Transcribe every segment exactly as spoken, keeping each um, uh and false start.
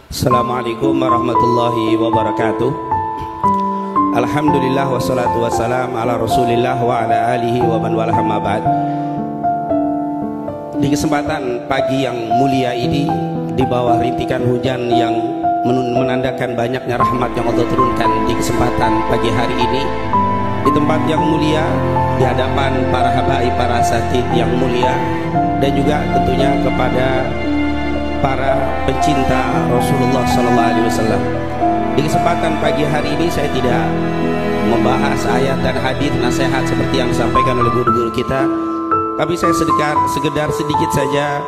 Assalamualaikum warahmatullahi wabarakatuh. Alhamdulillah wassalatu wassalam ala rasulillah wa ala alihi wa man walah ma ba'd. Di kesempatan pagi yang mulia ini, di bawah rintikan hujan yang menandakan banyaknya rahmat yang Allah turunkan di kesempatan pagi hari ini, di tempat yang mulia, di hadapan para habaib, para asatid yang mulia, dan juga tentunya kepada para pencinta Rasulullah Sallallahu Alaihi Wasallam. Di kesempatan pagi hari ini saya tidak membahas ayat dan hadis nasihat seperti yang disampaikan oleh guru-guru kita, tapi saya sekedar, sekedar sedikit saja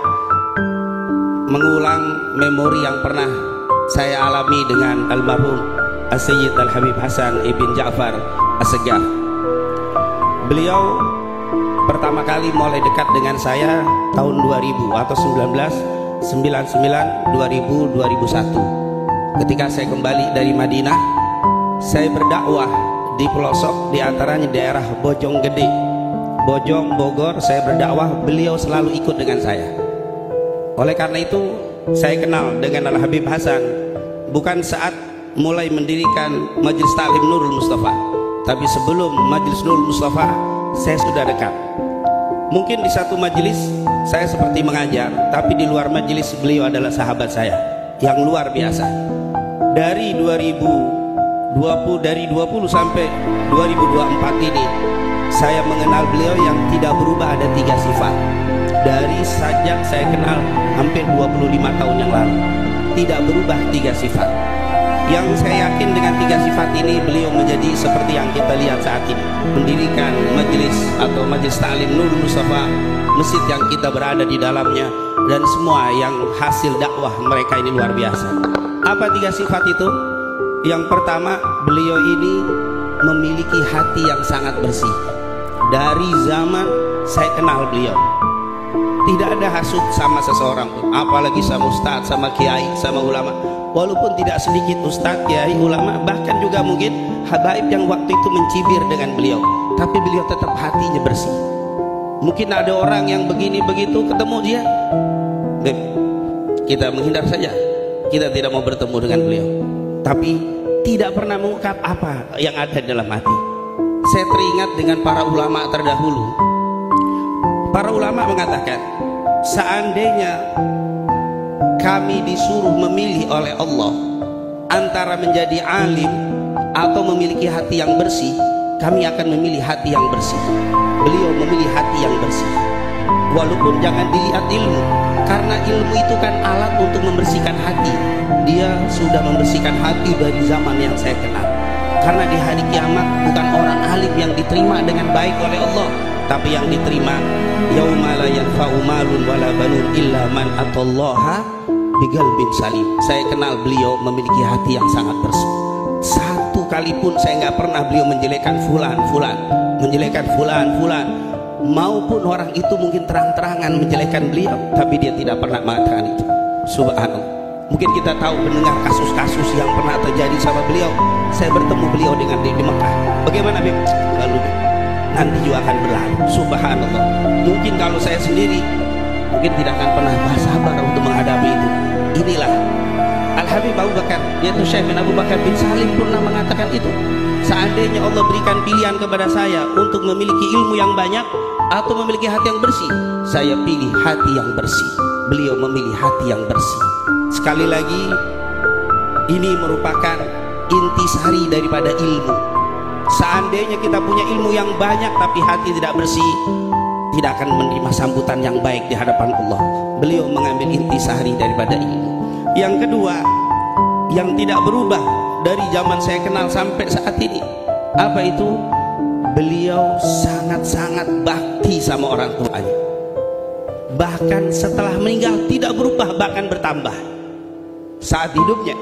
mengulang memori yang pernah saya alami dengan almarhum As-Sayyid Al-Habib Hasan Ibn Ja'far As-Segaf. Beliau pertama kali mulai dekat dengan saya tahun dua ribu atau sembilan belas sembilan puluh sembilan, dua ribu, dua ribu satu. Ketika saya kembali dari Madinah, saya berdakwah di pelosok, di antaranya daerah Bojonggede, Bojong, Bogor. Saya berdakwah, beliau selalu ikut dengan saya. Oleh karena itu saya kenal dengan Al-Habib Hasan bukan saat mulai mendirikan Majelis Ta'lim Nurul Mustafa, tapi sebelum Majelis Nurul Mustafa saya sudah dekat. Mungkin di satu majelis saya seperti mengajar, tapi di luar majelis beliau adalah sahabat saya yang luar biasa. Dari dua ribu dua puluh, dari dua puluh sampai dua ribu dua puluh empat ini, saya mengenal beliau yang tidak berubah, ada tiga sifat. Dari sejak saya kenal hampir dua puluh lima tahun yang lalu, tidak berubah tiga sifat. Yang saya yakin dengan tiga sifat ini beliau menjadi seperti yang kita lihat saat ini, mendirikan majelis atau Majelis Ta'lim Nurul Mustafa, masjid yang kita berada di dalamnya, dan semua yang hasil dakwah mereka ini luar biasa. Apa tiga sifat itu? Yang pertama, beliau ini memiliki hati yang sangat bersih. Dari zaman saya kenal beliau, tidak ada hasut sama seseorang pun, apalagi sama ustadz, sama kiai, sama ulama. Walaupun tidak sedikit ustadz, kiai, ulama, bahkan juga mungkin habaib yang waktu itu mencibir dengan beliau, tapi beliau tetap hatinya bersih. Mungkin ada orang yang begini begitu ketemu dia, Beb, kita menghindar saja, kita tidak mau bertemu dengan beliau, tapi tidak pernah mengungkap apa yang ada dalam hati. Saya teringat dengan para ulama terdahulu. Para ulama mengatakan, seandainya kami disuruh memilih oleh Allah antara menjadi alim atau memiliki hati yang bersih, kami akan memilih hati yang bersih. Beliau memilih hati yang bersih. Walaupun jangan dilihat ilmu, karena ilmu itu kan alat untuk membersihkan hati. Dia sudah membersihkan hati dari zaman yang saya kenal. Karena di hari kiamat bukan orang alim yang diterima dengan baik oleh Allah, tapi yang diterima yauma la yanfa'u malun wala banun illa man atallaha biqalbin salim. Saya kenal beliau memiliki hati yang sangat bersih. Satu kali pun saya nggak pernah beliau menjelekkan fulan fulan, menjelekkan fulan fulan, maupun orang itu mungkin terang-terangan menjelekkan beliau, tapi dia tidak pernah mengatakan itu. Subhanallah. Mungkin kita tahu mendengar kasus-kasus yang pernah terjadi sama beliau. Saya bertemu beliau dengan di, di Mekah. Bagaimana Bib? Lalu nanti juga akan berlalu. Subhanallah. Mungkin kalau saya sendiri mungkin tidak akan pernah sabar untuk menghadapi itu. Inilah Al-Habib Abu Bakar, yaitu Syekh bin Abu Bakar bin Salim pernah mengatakan itu. Seandainya Allah berikan pilihan kepada saya untuk memiliki ilmu yang banyak atau memiliki hati yang bersih, saya pilih hati yang bersih. Beliau memilih hati yang bersih. Sekali lagi, ini merupakan intisari daripada ilmu. Seandainya kita punya ilmu yang banyak tapi hati tidak bersih, tidak akan menerima sambutan yang baik di hadapan Allah. Beliau mengambil intisari daripada ilmu. Yang kedua, yang tidak berubah dari zaman saya kenal sampai saat ini, apa itu? Beliau sangat-sangat bakti sama orang tuanya. Bahkan setelah meninggal tidak berubah, bahkan bertambah. Saat hidupnya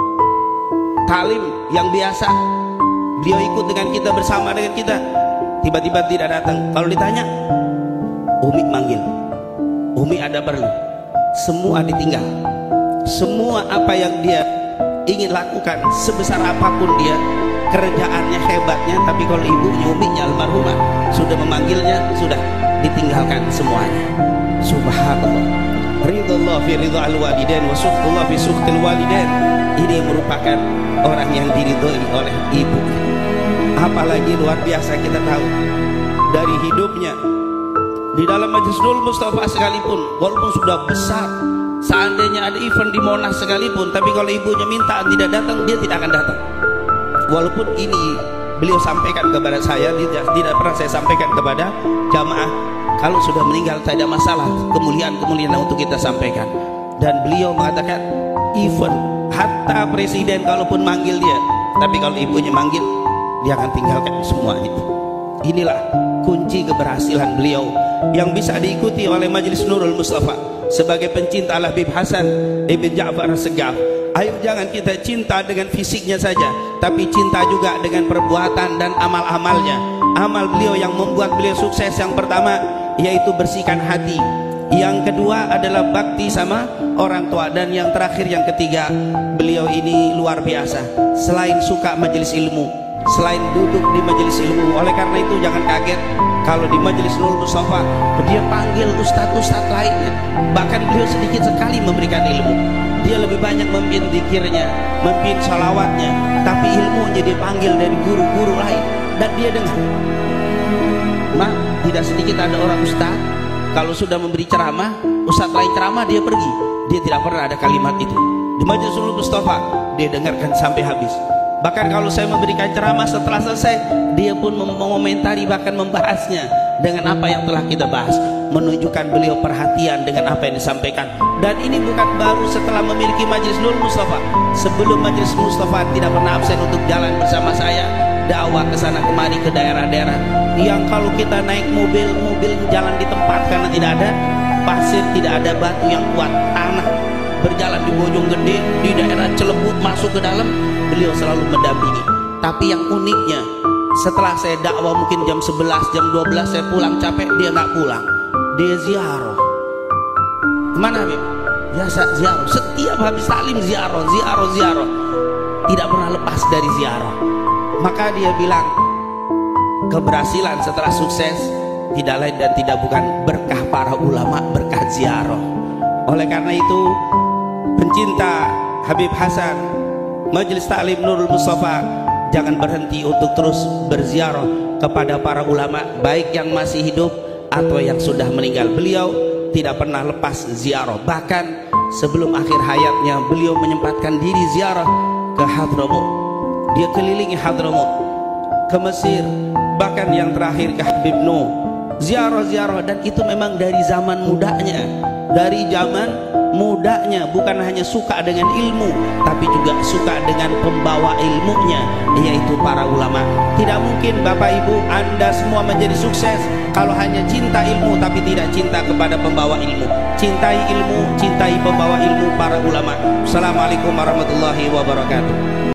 talim yang biasa, beliau ikut dengan kita, bersama dengan kita, tiba-tiba tidak datang. Kalau ditanya, Umi manggil, Umi ada perlu, semua ditinggal. Semua apa yang dia ingin lakukan, sebesar apapun dia, kerjaannya, hebatnya, tapi kalau ibunya, uminya almarhumah sudah memanggilnya, sudah ditinggalkan semuanya. Subhanallah. ridallah fi ridha al-walidain wa sukhtullah fi sukhtil walidain. Ini merupakan orang yang diridhoi oleh ibu. Apalagi luar biasa kita tahu dari hidupnya di dalam Majelis Nurul Mustafa sekalipun, walaupun sudah besar, seandainya ada event di Monas sekalipun, tapi kalau ibunya minta tidak datang, dia tidak akan datang. Walaupun ini beliau sampaikan kepada saya, tidak, tidak pernah saya sampaikan kepada jamaah. Kalau sudah meninggal tidak ada masalah, kemuliaan-kemuliaan untuk kita sampaikan. Dan beliau mengatakan event hatta presiden kalaupun manggil dia, tapi kalau ibunya manggil, dia akan tinggalkan semua itu. Inilah kunci keberhasilan beliau yang bisa diikuti oleh Majelis Nurul Mustafa sebagai pencinta Al-Habib Hasan Ibn Ja'far As-Saggaf. Ayo jangan kita cinta dengan fisiknya saja, tapi cinta juga dengan perbuatan dan amal-amalnya. Amal beliau yang membuat beliau sukses, yang pertama yaitu bersihkan hati, yang kedua adalah bakti sama orang tua, dan yang terakhir, yang ketiga, beliau ini luar biasa. Selain suka majelis ilmu, selain duduk di majelis ilmu, oleh karena itu jangan kaget kalau di Majelis Nurul Mustafa dia panggil ustadz-ustadz lainnya. Bahkan beliau sedikit sekali memberikan ilmu. Dia lebih banyak memimpin zikirnya, memimpin salawatnya, tapi ilmunya dia panggil dari guru-guru lain dan dia dengar. Mak, tidak sedikit ada orang ustadz kalau sudah memberi ceramah, ustadz lain ceramah dia pergi. Dia tidak pernah ada kalimat itu. Di Majelis Nurul Mustafa dia dengarkan sampai habis. Bahkan kalau saya memberikan ceramah, setelah selesai dia pun mengomentari, bahkan membahasnya dengan apa yang telah kita bahas, menunjukkan beliau perhatian dengan apa yang disampaikan. Dan ini bukan baru setelah memiliki Majelis Nurul Mustafa. Sebelum Majelis Mustafa tidak pernah absen untuk jalan bersama saya, dakwah ke sana kemari ke daerah-daerah yang kalau kita naik mobil, mobil jalan di tempat karena tidak ada pasir, tidak ada batu yang kuat, tanah. Berjalan di Bojonggede, di daerah Celebut, masuk ke dalam, beliau selalu mendampingi. Tapi yang uniknya, setelah saya dakwah mungkin jam sebelas, jam dua belas saya pulang capek, dia nggak pulang, dia ziarah. Kemana Habib? Biasa ziarah, setiap habis taklim ziarah, ziarah, ziarah, tidak pernah lepas dari ziarah. Maka dia bilang keberhasilan setelah sukses tidak lain dan tidak bukan berkah para ulama, berkah ziarah. Oleh karena itu, pencinta Habib Hasan, Majelis Taklim Nurul Mustafa, jangan berhenti untuk terus berziarah kepada para ulama, baik yang masih hidup atau yang sudah meninggal. Beliau tidak pernah lepas ziarah. Bahkan sebelum akhir hayatnya beliau menyempatkan diri ziarah ke Hadramut. Dia kelilingi Hadramut, ke Mesir, bahkan yang terakhir ke Habib Nuh. Ziarah-ziarah, dan itu memang dari zaman mudanya. Dari zaman mudanya, bukan hanya suka dengan ilmu, tapi juga suka dengan pembawa ilmunya, yaitu para ulama. Tidak mungkin Bapak Ibu Anda semua menjadi sukses kalau hanya cinta ilmu tapi tidak cinta kepada pembawa ilmu. Cintai ilmu, cintai pembawa ilmu, para ulama. Assalamualaikum warahmatullahi wabarakatuh.